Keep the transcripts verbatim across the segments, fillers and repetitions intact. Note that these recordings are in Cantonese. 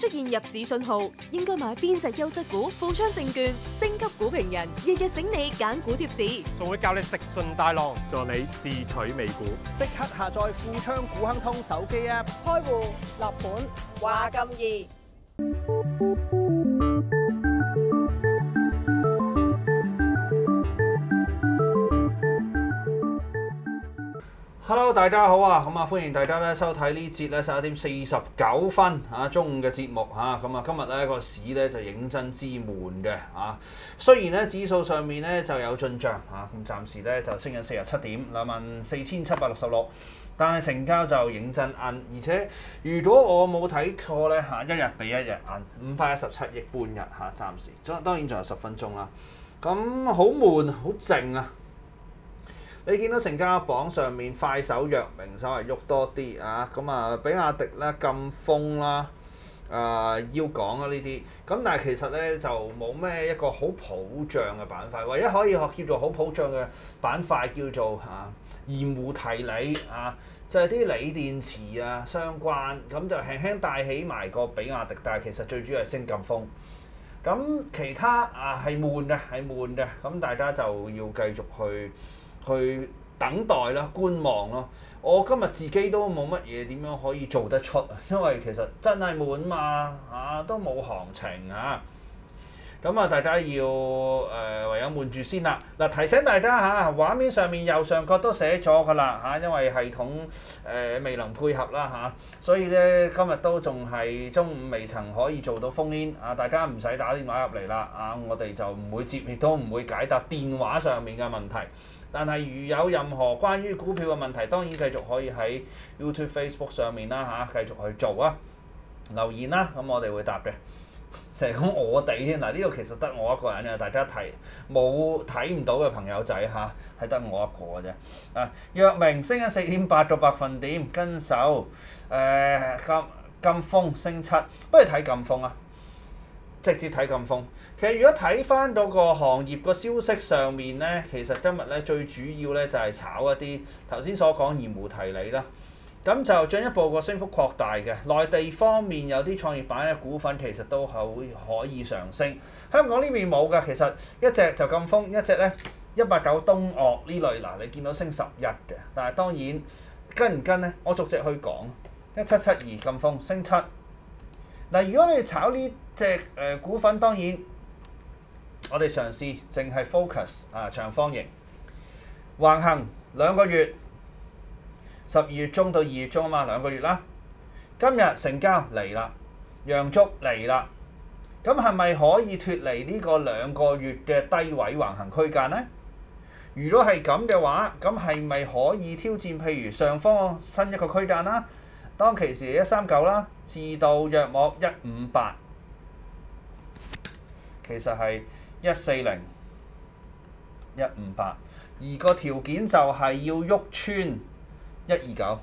出現入市信號，應該買邊隻優質股？富昌證券星級股評人日日醒你揀股貼士， 仲會教你食盡大浪， 助你自取美股。 即刻下載富昌股亨通手機 App， 開戶、立盤、話咁易。 Hello， 大家好啊！咁啊，歡迎大家咧收睇呢節咧十一點四十九分啊中午嘅節目嚇。咁啊，今日咧個市咧就認真之悶嘅啊。雖然咧指數上面咧就有進帳嚇，咁暫時咧就升緊四十七點，兩萬四千七百六十六，但係成交就認真奀，而且如果我冇睇錯咧嚇，一日比一日奀，五百一十七億半日嚇，暫時。當當然仲有十分鐘啦。咁好悶，好靜啊！你見到成交榜上面快手、藥明稍為喐多啲啊，咁啊，比亞迪咧咁瘋啦，啊要講啊呢啲，咁但係其實咧就冇咩一個好普漲嘅板塊，唯一可以學叫做好普漲嘅板塊叫做啊鹽湖提鋰啊，就係啲鋰電池啊相關，咁就輕輕帶起埋個比亞迪，但係其實最主要係升咁瘋。咁其他啊係悶嘅，係悶嘅，咁大家就要繼續去。去等待啦，觀望咯。我今日自己都冇乜嘢點樣可以做得出啊，因為其實真係悶嘛，啊都冇行情啊。咁啊，大家要誒、呃、唯有悶住先啦。嗱，提醒大家嚇，畫面上面右上角都寫咗㗎啦嚇，因為系統誒、呃、未能配合啦嚇，所以咧今日都仲係中午未曾可以做到烽煙啊！大家唔使打電話入嚟啦啊，我哋就唔會接，亦都唔會解答電話上面嘅問題。但係如有任何關於股票嘅問題，當然繼續可以喺 YouTube、Facebook 上面啦嚇，繼續去做啊，留言啦，咁我哋會答嘅。成日講我哋添，嗱呢度其實得我一個人嘅，大家睇冇睇唔到嘅朋友仔嚇，係得我一個嘅啫。啊，藥明升咗四點八個百分點，跟手誒金金風升七，不如睇金風啊！直接睇金風。其實如果睇翻嗰個行業個消息上面咧，其實今日咧最主要咧就係炒一啲頭先所講鹽湖提鋰啦。咁就進一步個升幅擴大嘅。內地方面有啲創業板嘅股份其實都係可以上升。香港呢邊冇㗎，其實一隻就金風，一隻咧一八九東岳呢類嗱，你見到升十一嘅，但係當然跟唔跟咧？我逐隻去講。一七七二金風升七。嗱，如果你炒呢隻誒股份，當然我哋嘗試淨係 focus 啊長方形橫行兩個月，十二月中到二月中啊嘛，兩個月啦。今日成交嚟啦，陽燭嚟啦，咁係咪可以脫離呢個兩個月嘅低位橫行區間呢？如果係咁嘅話，咁係咪可以挑戰譬如上方新一個區間啦？當其時一三九啦，至到約莫一五八，其實係一四零、一五八，而個條件就係要喐穿一二九，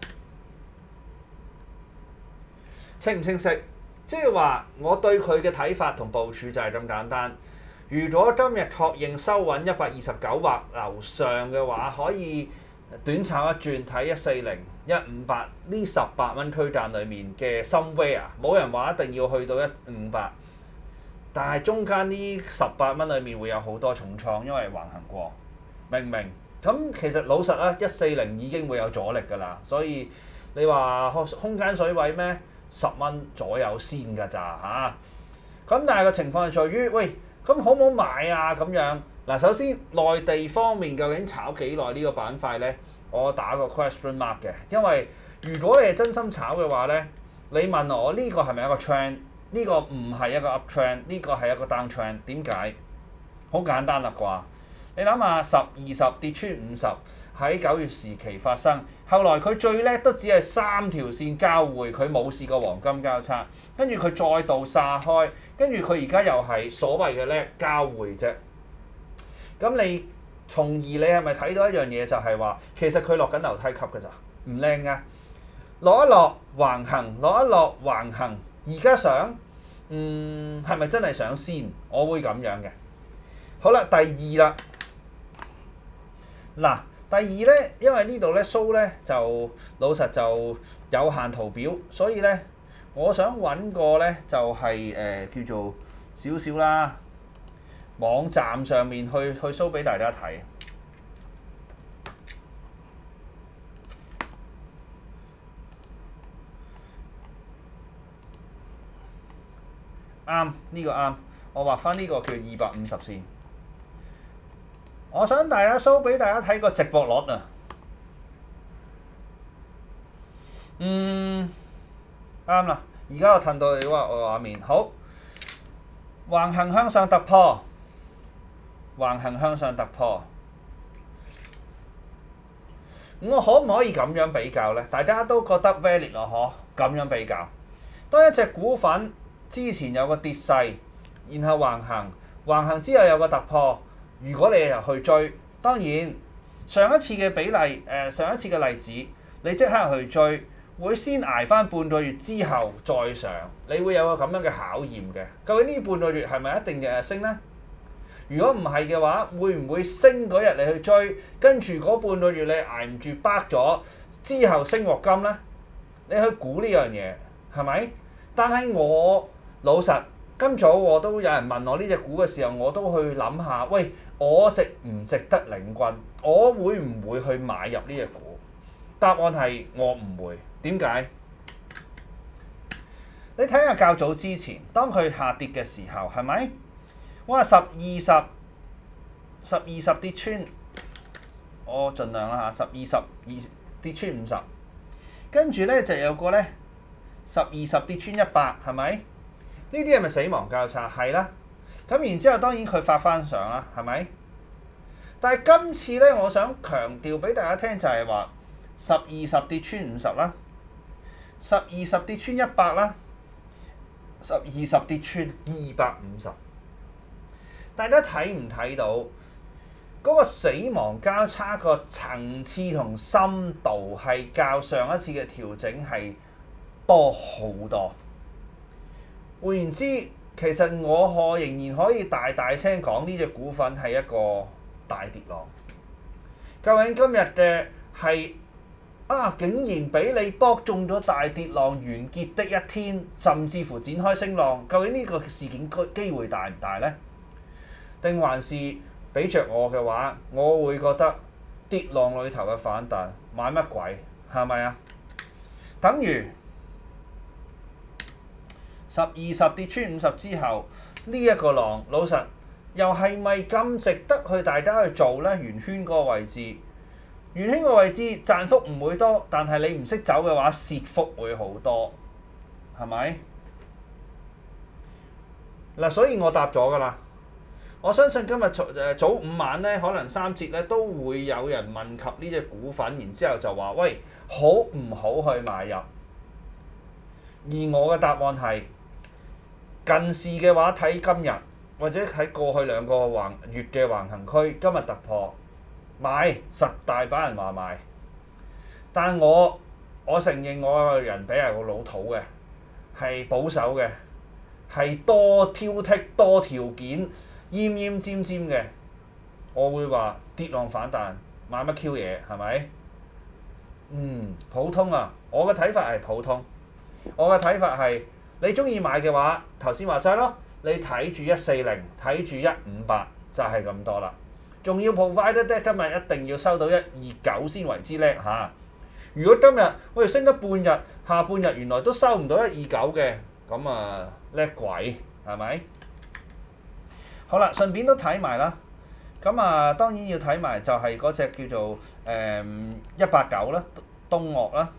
清唔清晰？即係話我對佢嘅睇法同部署就係咁簡單。如果今日確認收穩一百二十九或樓上嘅話，可以短炒一轉睇一四零、一五八呢十八蚊區間裡面嘅 somewhere， 冇人話一定要去到一五八，但係中間呢十八蚊裡面會有好多重創，因為橫行過，明唔明？咁其實老實啦，一四零已經會有阻力㗎啦，所以你話空間水位咩？十蚊左右先㗎咋嚇？咁但係個情況係在於，喂，咁好唔好買啊？咁樣嗱，首先內地方面究竟炒幾耐呢個板塊咧？我打個 question mark 嘅，因為如果你係真心炒嘅話咧，你問我呢個係咪一個 trend？呢個唔係一個 up trend，呢個係一個 down trend。點解？好簡單啦啩，你諗下十二十跌穿五十喺九月時期發生，後來佢最叻都只係三條線交匯，佢冇試過黃金交叉，跟住佢再度撒開，跟住佢而家又係所謂嘅叻交匯啫。咁你從而你係咪睇到一樣嘢就係話，其實佢落緊樓梯級㗎咋，唔靚㗎，落一落橫行，落一落橫行，而家想，嗯係咪真係想先？我會咁樣嘅。好啦，第二啦，嗱。第二咧，因為呢度咧 show 咧就老實就有限圖表，所以咧我想揾個咧就係、是、誒、呃、叫做少少啦，網站上面去去 show 俾大家睇。啱，呢、這個啱。我畫翻呢個叫二百五十先。我想大家 show 俾大家睇個直播率啊。嗯，啱啦。而家我褪到你話我畫面好，橫行向上突破，橫行向上突破。我可唔可以咁樣比較呢？大家都覺得 valid 咯，嗬？咁樣比較，當一隻股份之前有個跌勢，然後橫行，橫行之後有個突破。如果你又去追，當然上一次嘅比例，誒、呃、上一次嘅例子，你即刻去追，會先捱翻半個月之後再上，你會有個咁樣嘅考驗嘅。究竟呢半個月係咪一定日日升呢？如果唔係嘅話，會唔會升嗰日你去追，跟住嗰半個月你捱唔住崩咗，之後升獲金呢？你去估呢樣嘢係咪？但係我老實，今早我都有人問我呢隻股嘅時候，我都去諗下，喂，我值唔值得領軍？我會唔會去買入呢隻股？答案係我唔會。點解？你睇下較早之前，當佢下跌嘅時候，係咪？哇！十二十十二十跌穿，我盡量啦嚇，十二十二跌穿五十，跟住咧就有個咧十二十跌穿一百，係咪？呢啲係咪死亡交叉？係啦。咁然之後當然佢發翻上啦，係咪？但係今次咧，我想強調俾大家聽就係話，十二十跌穿五十啦，十二十跌穿一百啦，十二十跌穿二百五十。大家睇唔睇到嗰個死亡交叉個層次同深度係較上一次嘅調整係多好多？換言之，其實我可仍然可以大大聲講呢隻股份係一個大跌浪。究竟今日嘅係啊，竟然俾你博中咗大跌浪完結的一天，甚至乎展開升浪，究竟呢個事件機會大唔大呢？定還是俾着我嘅話，我會覺得跌浪裏頭嘅反彈買乜鬼？係咪啊？等於十二十跌穿五十之後，呢、這、一個浪老實又係咪咁值得去大家去做呢？圓圈嗰個位置，圓圈個位置賺幅唔會多，但係你唔識走嘅話，蝕幅會好多，係咪？嗱，所以我答咗㗎啦。我相信今日誒早午晚咧，可能三節咧都會有人問及呢隻股份，然之後就話：喂，好唔好去買入？而我嘅答案係近視嘅話，睇今日或者睇過去兩個橫月嘅橫行區，今日突破買，實大把人話買。但我我承認我個人比較個老土嘅，係保守嘅，係多挑剔、多條件。奄奄尖尖嘅，我會話跌浪反彈買乜 Q 嘢係咪？嗯，普通啊！我嘅睇法係普通，我嘅睇法係你中意買嘅話，頭先話齋咯，你睇住一四零，睇住一五八就係咁多啦。仲要 provide 得今日一定要收到一二九先為之叻嚇、啊。如果今日我哋升咗半日，下半日原來都收唔到一二九嘅，咁啊叻鬼係咪？好啦，順便都睇埋啦。咁啊，當然要睇埋就係嗰隻叫做誒一八九啦，東岳啦。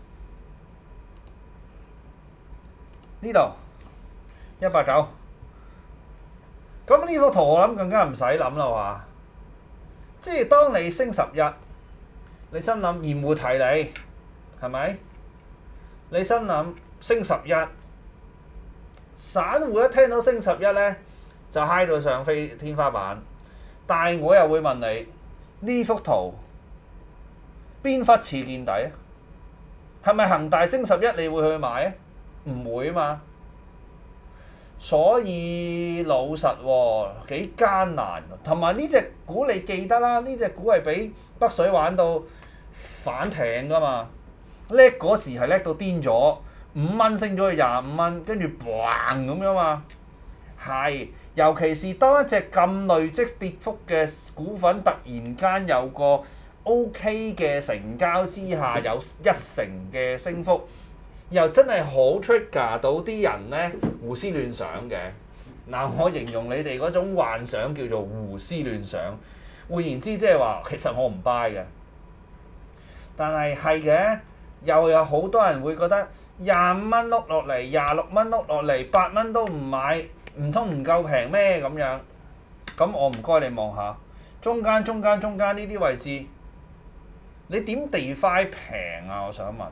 呢度一八九。咁呢幅圖我諗更加唔使諗啦喎。即係當你升十一，你心諗鹽湖提你係咪？你心諗升十一，散戶一聽到升十一咧，就嗨到上飛天花板，但係我又會問你呢幅圖邊忽似見底啊？係咪恒大升十一你會去買啊？唔會啊嘛。所以老實喎幾艱難，同埋呢隻股你記得啦，呢隻股係俾北水玩到反艇㗎嘛，叻嗰時係叻到癲咗， 五蚊升咗去廿五蚊，跟住嘭咁樣嘛。係，尤其是當一隻咁累積跌幅嘅股份突然間有個 OK 嘅成交之下，有一成嘅升幅，又真係好 trigger 到啲人咧胡思亂想嘅。嗱，我形容你哋嗰種幻想叫做胡思亂想。換言之，即係話其實我唔 buy 嘅，但係係嘅，又有好多人會覺得廿五蚊碌落嚟，廿六蚊碌落嚟，八蚊都唔買，唔通唔夠平咩咁樣？咁我唔該你望下中間、中間、中間呢啲位置，你點 define 平啊？我想問，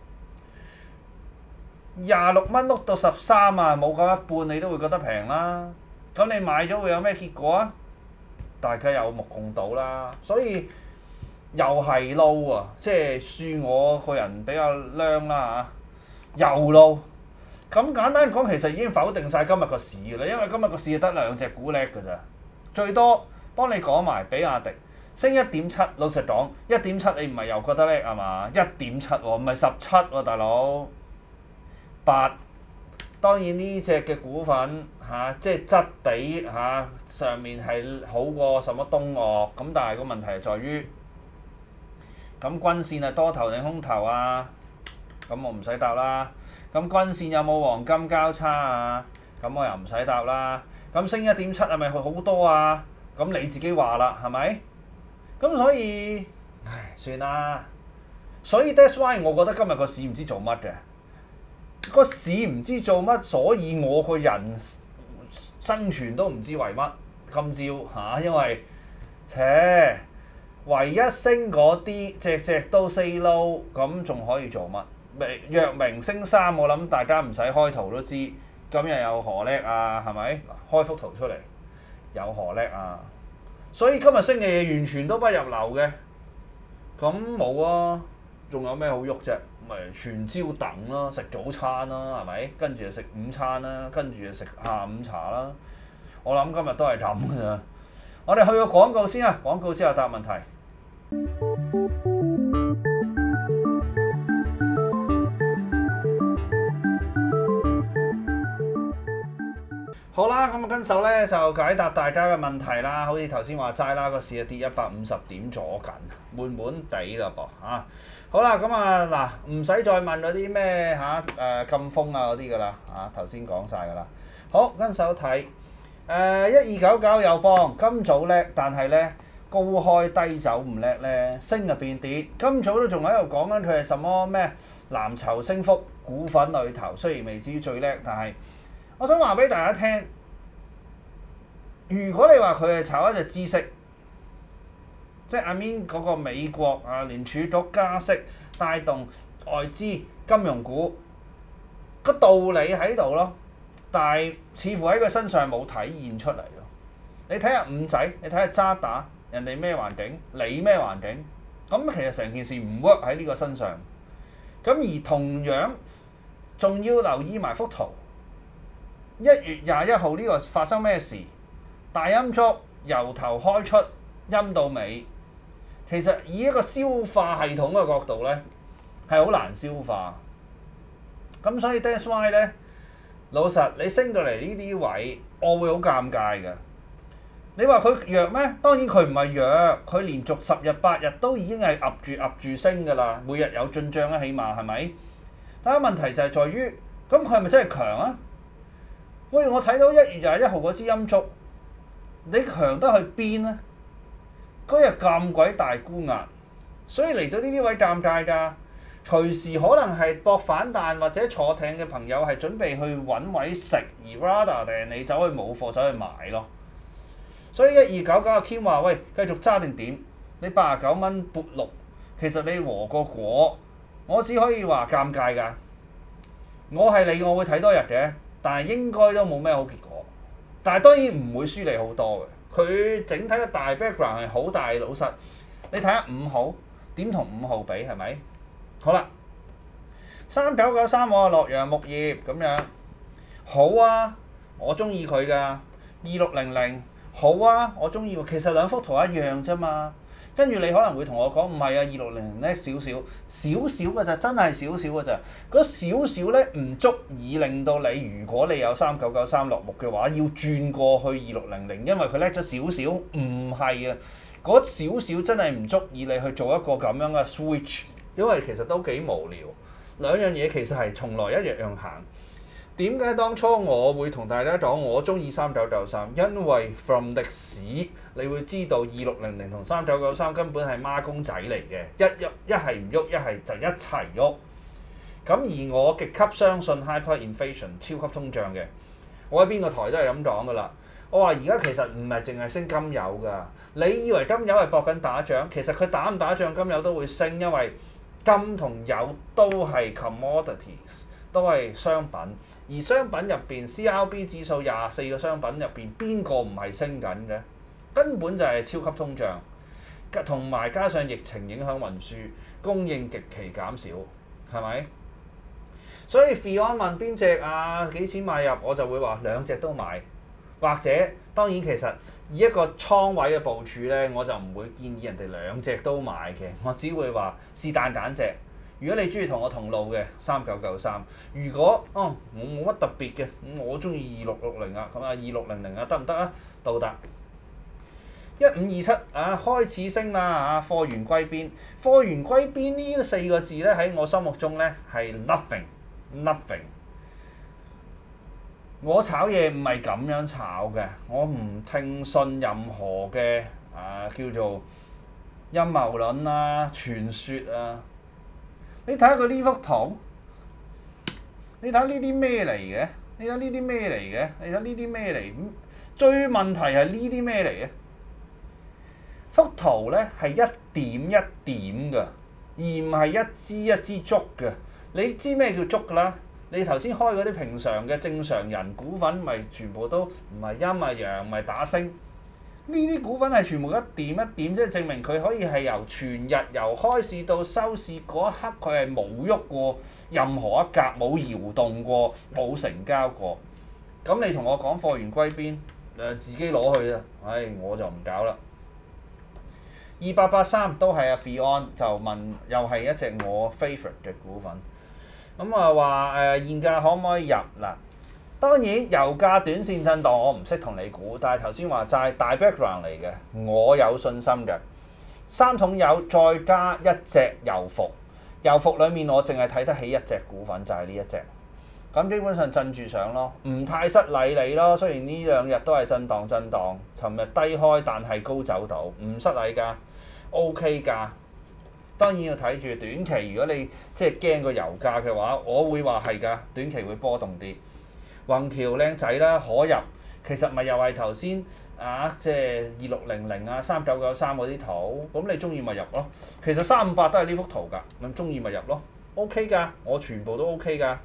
廿六蚊碌到十三啊，冇夠一半你都會覺得平啦。咁你買咗會有咩結果啊？大家有目共睹啦，所以又係撈啊！即係算我個人比較僆啦嚇，又撈。咁簡單講，其實已經否定晒今日個市㗎啦，因為今日個市得兩隻股叻㗎咋，最多幫你講埋比亞迪升一點七，老實講一點七你唔係又覺得叻係嘛？一點七喎，唔係十七喎，大佬八。當然呢隻嘅股份嚇、啊，即係質地嚇、啊、上面係好過什麼東岳咁，但係個問題係在於，咁均線係多頭定空頭啊？咁我唔使答啦。咁均線有冇黃金交叉啊？咁我又唔使答啦。咁升一點七係咪好多啊？咁你自己話啦，係咪？咁所以，唉，算啦。所以 that's why 我覺得今日個市唔知做乜嘅。個市唔知做乜，所以我個人生存都唔知為乜。今朝嚇、啊，因為，切，唯一升嗰啲隻隻都 say low， 咁仲可以做乜？藥明升三，我諗大家唔使開圖都知，今日有何叻啊？係咪？開幅圖出嚟，有何叻啊？所以今日升嘅嘢完全都不入流嘅，咁冇啊，仲有咩好喐啫？咪全朝等咯，食早餐啦，係咪？跟住就食午餐啦，跟住就食下午茶啦。我諗今日都係咁㗎咋。我哋去個廣告先啊，廣告之後答問題。好啦，咁啊跟手咧就解答大家嘅問題啦。好似頭先話齋啦，個市啊跌一百五十點左緊，悶悶地啦噃嚇。好啦，咁啊嗱，唔使再問嗰啲咩嚇誒禁風啊嗰啲噶啦嚇，頭先講晒噶啦。好，跟手睇誒一二九九友邦，今早叻，但係咧高開低走唔叻咧，升入變跌。今早都仲喺度講緊佢係什麼咩藍籌升幅股份裏頭，雖然未至於最叻，但係我想話俾大家聽，如果你話佢係炒一隻孳息。即係 I mean 嗰個美國啊聯儲局加息帶動外資金融股個道理喺度咯，但係似乎喺佢身上冇體現出嚟咯。你睇下五仔，你睇下渣打，人哋咩環境，你咩環境，咁其實成件事唔 work 喺呢個身上。咁而同樣仲要留意埋幅圖，一月廿一號呢個發生咩事？大陰燭由頭開出陰到尾。其實以一個消化系統嘅角度咧，係好難消化。咁所以 that's why 咧，老實你升到嚟呢啲位，我會好尷尬嘅。你話佢弱咩？當然佢唔係弱，佢連續十日八日都已經係噏住噏住升㗎啦，每日有進帳啦，起碼係咪？但係問題就係在於，咁佢係咪真係強啊？喂，我睇到一月廿一號嗰支陰燭，你強得去邊咧？嗰日咁鬼大沽壓，所以嚟到呢啲位尷尬㗎。隨時可能係搏反彈或者坐艇嘅朋友係準備去揾位食，而 rather 定你走去冇貨走去買咯。所以一二九九阿 Kim 話：喂，繼續揸定點？你八十九蚊撥六，其實你和個果，我只可以話尷尬㗎。我係你，我會睇多日嘅，但係應該都冇咩好結果。但係當然唔會輸你好多嘅。佢整體嘅大 background 係好大，老實。你睇下五號點同五號比係咪？好啦，三九九三我啊洛陽木業咁樣，好啊，我中意佢㗎。二六零零好啊，我中意喎。其實兩幅圖一樣啫嘛。 跟住你可能會同我講唔係啊，二六零零叻少少，少少嘅咋，真係少少嘅咋。嗰少少咧唔足以令到你，如果你有三九九三落目嘅話，要轉過去二六零零，因為佢叻咗少少，唔係啊。嗰少少真係唔足以你去做一個咁樣嘅 switch，因為其實都幾無聊。兩樣嘢其實係從來一樣行。點解當初我會同大家講我中意三九九三？因為 from 歷史你會知道二六零零同三九九三根本係孖公仔嚟嘅，一一一係唔喐，一係就一齊喐。咁而我極級相信 hyperinflation 超級通脹嘅，我喺邊個台都係咁講噶啦。我話而家其實唔係淨係升金油㗎，你以為金油係搏緊打仗，其實佢打唔打仗金油都會升，因為金同油都係 commodities， 都係商品。而商品入邊 C R B 指數廿四個商品入邊，邊個唔係升緊嘅？根本就係超級通脹，同埋加上疫情影響運輸，供應極其減少，係咪？所以 Fion 問邊隻啊？幾錢買入？我就會話兩隻都買，或者當然其實以一個倉位嘅部署咧，我就唔會建議人哋兩隻都買嘅，我只會話是但揀隻。如果你中意同我同路嘅三九九三，如果哦我冇乜特別嘅，咁我中意二六六零啊，咁啊二六零零啊得唔得啊？到達一五二七啊開始升啦啊，貨源歸邊？貨源歸邊呢四個字咧喺我心目中咧係 nothing nothing。我炒嘢唔係咁樣炒嘅，我唔聽信任何嘅啊叫做陰謀論啊、傳說啊。你睇下佢呢幅圖，你睇下呢啲咩嚟嘅？你睇呢啲咩嚟嘅？你睇呢啲咩嚟？最問題係呢啲咩嚟嘅？幅圖咧係一點一點㗎，而唔係一支一支竹嘅。你知咩叫竹㗎啦？你頭先開嗰啲平常嘅正常人股份，咪全部都唔係陰啊陽，唔係打升。呢啲股份係全部一點一點，即係證明佢可以係由全日由開市到收市嗰一刻，佢係冇喐過任何一格，冇搖動過，冇成交過。咁你同我講貨源歸邊？誒、呃、自己攞去啦，唉我就唔搞啦。二八八三都係阿 Fion 就問，又係一隻我 favourite 嘅股份。咁啊話誒現價可唔可以入嗱？當然油價短線震盪我唔識同你估，但係頭先話齋大 background 嚟嘅，我有信心嘅。三桶油再加一隻油服，油服裡面我淨係睇得起一隻股份，就係呢一隻。咁基本上震住上咯，唔太失禮你咯。雖然呢兩日都係震盪震盪，尋日低開但係高走到，唔失禮㗎 ，OK 㗎。當然要睇住短期，如果你即係驚個油價嘅話，我會話係㗎，短期會波動啲。宏橋靚仔啦，可入，其實咪又係頭先啊，即係二六零零啊、三九九三嗰啲圖，咁你中意咪入咯。其實三五八都係呢幅圖㗎，咁中意咪入咯 ，OK 㗎，我全部都 OK 㗎。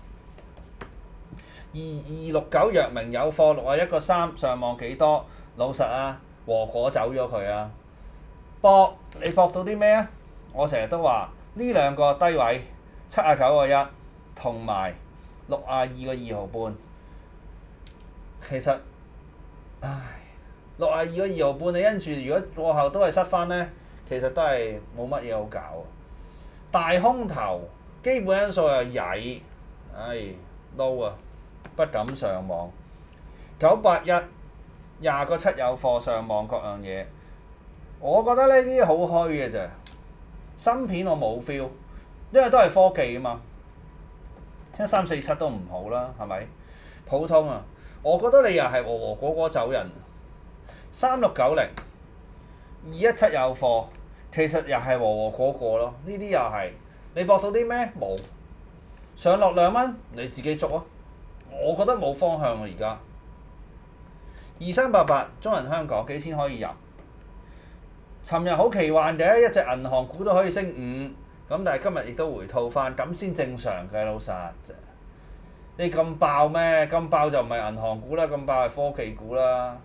二二六九藥明有貨六啊一個三，上望幾多？老實啊，和果走咗佢啊，博你博到啲咩啊？我成日都話呢兩個低位七啊九個一同埋六啊二個二毫半，其實唉六啊二個二毫半，你跟住如果過後都係失翻咧，其實都係冇乜嘢好搞。大空頭基本因素又曳，唉撈啊，不敢上網。九八一廿個七有貨上網各樣嘢，我覺得呢啲好虛嘅啫。芯片我冇 feel， 因為都係科技啊嘛。一三四七都唔好啦，係咪？普通啊，我覺得你又係和和果果走人。三六九零二一七有貨，其實又係和和果果咯。呢啲又係你博到啲咩？冇上落兩蚊，你自己捉啊！我覺得冇方向啊，而家。二三八八中銀香港幾錢可以入？尋日好奇幻嘅，一隻銀行股都可以升五，咁但係今日亦都回吐翻，咁先正常嘅老實。你咁爆咩？咁爆就唔係銀行股啦，咁爆係科技股啦。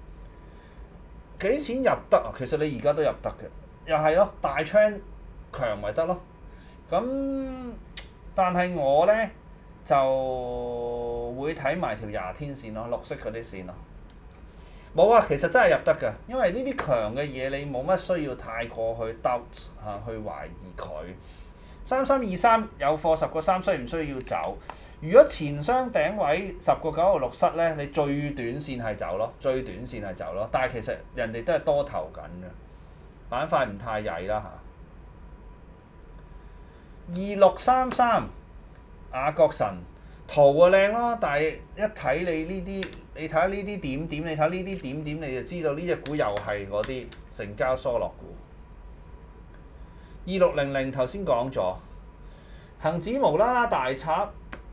幾錢入得啊？其實你而家都入得嘅，又係咯，大 trend 強咪得咯。咁但係我咧就會睇埋條廿天線咯，綠色嗰啲線咯。 冇啊，其實真係入得㗎，因為呢啲強嘅嘢你冇乜需要太過去 doubt 嚇，去懷疑佢。三三二三有貨十個三，需唔需要走？如果前雙頂位十個九號六失咧，你最短線係走咯，最短線係走咯。但係其實人哋都係多頭緊嘅，板塊唔太曳啦嚇。二六三三雅國神圖啊靚咯，但係一睇你呢啲，你睇下呢啲點點，你睇呢啲點點，你就知道呢隻股又係嗰啲成交疏落股。二六零零頭先講咗，恆指無啦啦大插，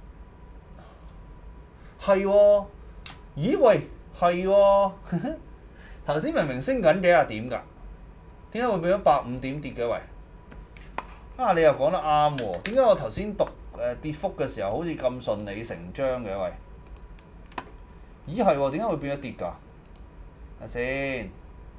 係喎，咦喂，係喎，頭先明明升緊幾廿點㗎，點解會變咗百五點跌嘅喂？啊，你又講得啱喎，點解我頭先讀誒、呃、跌幅嘅時候好似咁順理成章嘅喂？咦係喎，點解會變咗跌㗎？睇先。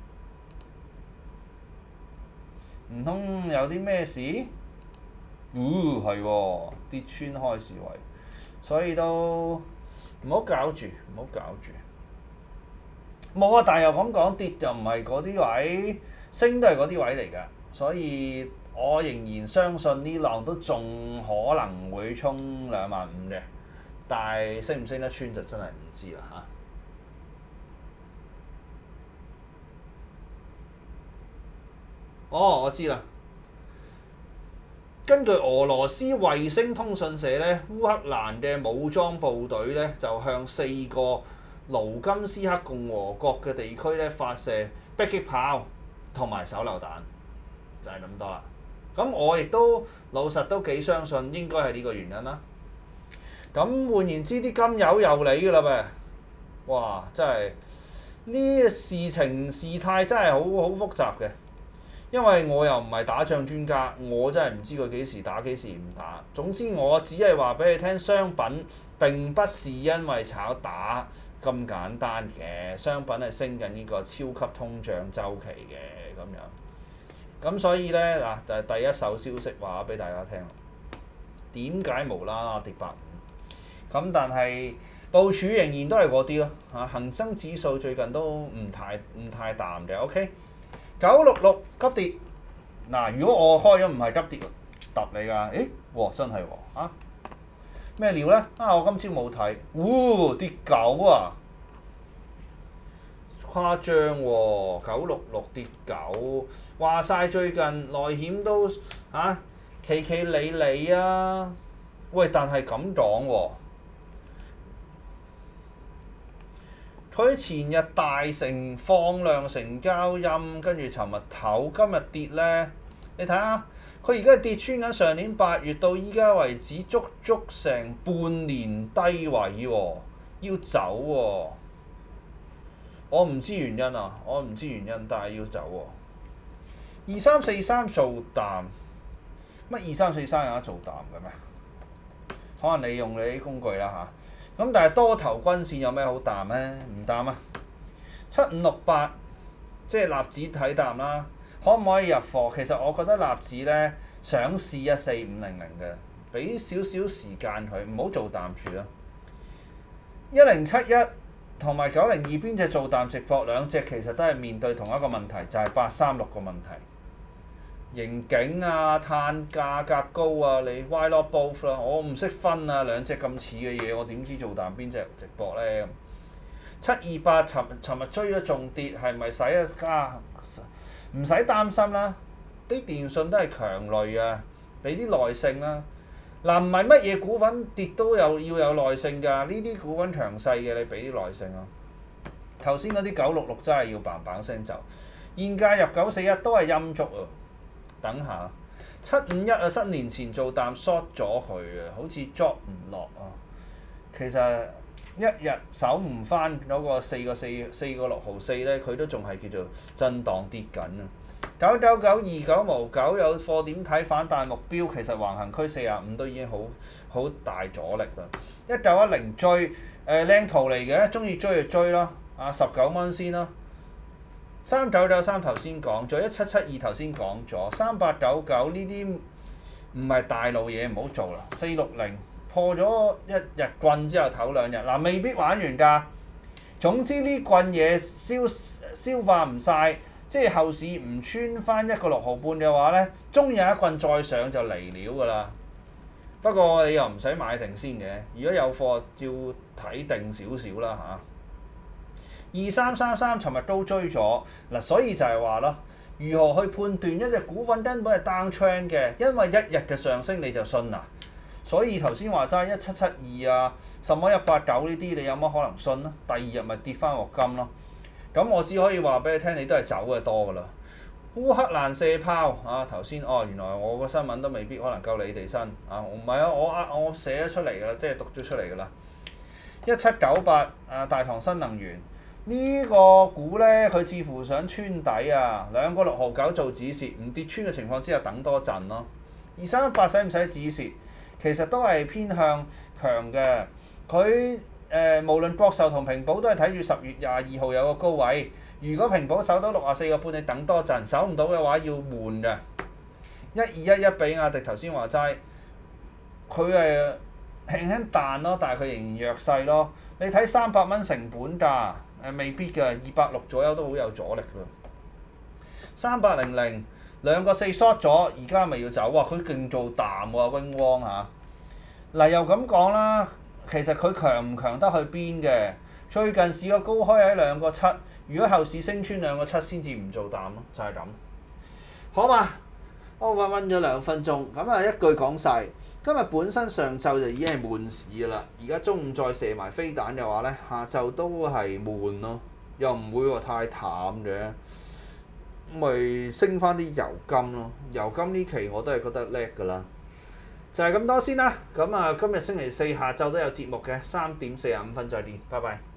唔通有啲咩事？哦，係喎，跌穿開市位，所以都唔好搞住，唔好搞住。冇啊，但係又咁講，跌就唔係嗰啲位，升都係嗰啲位嚟㗎。所以我仍然相信呢浪都仲可能會衝兩萬五嘅，但係升唔升得穿就真係唔知啦嚇。哦，我知啦。根據俄羅斯衛星通訊社咧，烏克蘭嘅武裝部隊咧就向四個盧甘斯克共和國嘅地區咧發射迫擊炮同埋手榴彈，就係咁多啦。咁我亦都老實都幾相信應該係呢個原因啦。咁換言之，啲金友又嚟㗎啦噃！哇，真係呢事情事態真係好好複雜嘅。因為我又唔係打仗專家，我真係唔知佢幾時打幾時唔打。總之我只係話俾你聽，商品並不是因為炒打咁簡單嘅，商品係升緊呢個超級通脹週期嘅咁樣。咁所以咧嗱，就係第一手消息話俾大家聽，點解無啦啦跌百五？咁但係部署仍然都係嗰啲咯嚇，恆生指數最近都唔太唔太淡嘅 ，OK。九六六急跌，嗱，如果我開咗唔係急跌，揼你㗎，誒，哇真係喎，啊咩料咧？啊我今朝冇睇，喎跌九啊，誇張喎，九六六跌九，話晒最近內險都啊企企理理啊，喂但係咁講喎。佢前日大成放量成交陰，跟住尋日頭今日跌咧，你睇下佢而家跌穿緊上年八月到依家為止，足足成半年低位喎，要走喎。我唔知原因啊，我唔知原因，但係要走喎。二三四三做淡，乜二三四三有得做淡嘅咩？可能你用你啲工具啦嚇。咁但係多頭均線有咩好淡咧？唔淡啊！七五六八即係納指睇淡啦，可唔可以入貨？其實我覺得納指咧想試一四五零零嘅，俾少少時間佢，唔好做淡住啦。一零七一同埋九零二邊隻做淡直播，兩隻其實都係面對同一個問題，就係八三六個問題。刑警啊，碳價格高啊，你 why not both 啦？我唔識分啊，兩隻咁似嘅嘢，我點知做淡邊隻直播咧？七二八尋尋日追咗仲跌，係咪使啊？加唔使擔心啦，啲電訊都係強類啊，俾啲耐性啦。嗱，唔係乜嘢股份跌都有要有耐性㗎，呢啲股份強勢嘅你俾啲耐性啊。頭先嗰啲九六六真係要嘭嘭聲走，現價入九四一都係陰燭啊！等下七五一啊，新年前做淡 short 咗佢啊，好似 drop 唔落啊。其實一日守唔翻嗰個四個四四個六毫四咧，佢都仲係叫做震盪跌緊啊。九九九二九毛九有貨點睇反彈目標？其實橫行區四十五都已經好好大阻力啦。一九一零追誒靚圖嚟嘅，中意追就追咯。啊十九蚊先咯。三九九三頭先講咗，一七七二頭先講咗，三八九九呢啲唔係大路嘢，唔好做啦。四六零破咗一日棍之後唞兩日，嗱、啊、未必玩完㗎。 總之呢棍嘢消消化唔晒，即係後市唔穿翻一個六毫半嘅話咧，終有一棍再上就嚟料㗎啦。不過你又唔使買定先嘅，如果有貨照睇定少少啦嚇。二三三三尋日都追咗嗱，所以就係話咯，如何去判斷一隻股份根本係 down trend 嘅？因為一日嘅上升你就信啊！所以頭先話齋一七七二啊，什麼一八九呢啲，你有乜可能信啊？第二日咪跌翻鑊金咯。咁我只可以話俾你聽，你都係走嘅多㗎啦。烏克蘭射炮啊！頭先哦，原來我個新聞都未必可能夠你哋新啊！唔係啊，我啊我寫咗出嚟㗎啦，即係讀咗出嚟㗎啦。一七九八啊，大唐新能源呢、這個股咧，佢似乎想穿底啊，兩個六毫九做止蝕，唔跌穿嘅情況之下等多陣咯。二三一八使唔使止蝕？其實都係偏向強嘅。佢誒、呃、無論國壽同平保都係睇住十月廿二號有個高位。如果平保守到六十四個半，你等多陣；守唔到嘅話要換嘅。一二一一比亞迪頭先話齋，佢係輕輕彈咯，但係佢仍然弱勢咯。你睇三百蚊成本價，誒未必㗎，二百六左右都好有阻力㗎。三百零零兩個四 short 咗，而家咪要走喎？佢勁做淡喎，Wing Wong 嚇。嗱又咁講啦，其實佢強唔強得去邊嘅？最近市個高開喺兩個七。如果後市升穿兩個七先至唔做淡咯，就係、是、咁。好嘛，我溫溫咗兩分鐘，咁啊一句講晒。今日本身上晝就已經係悶市㗎啦，而家中午再射埋飛彈嘅話咧，下晝都係悶咯，又唔會話太淡嘅。咪升翻啲油金咯，油金呢期我都係覺得叻㗎啦。就係、是、咁多先啦，咁啊今日星期四下晝都有節目嘅，三點四十五分再見，拜拜。